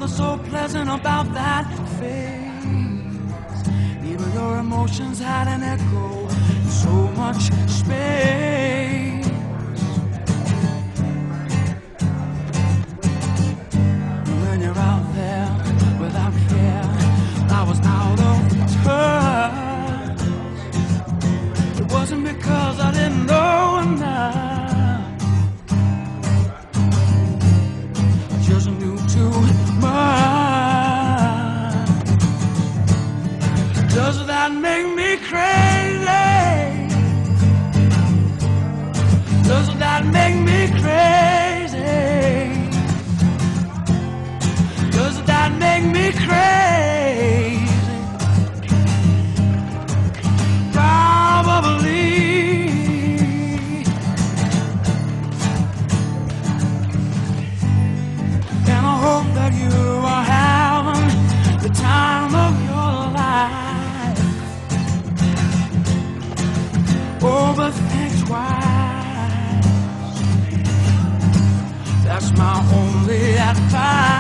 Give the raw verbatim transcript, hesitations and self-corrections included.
something so pleasant about that face. Even your emotions had an echo, so much space. When you're out there without care, I was out of touch. It wasn't because I didn't know enough, I just knew too much. Does that make me crazy? Does that make me crazy? Does that make me crazy? Probably. And I hope that you are having the time of your life. Overthink twice. That's my only advice.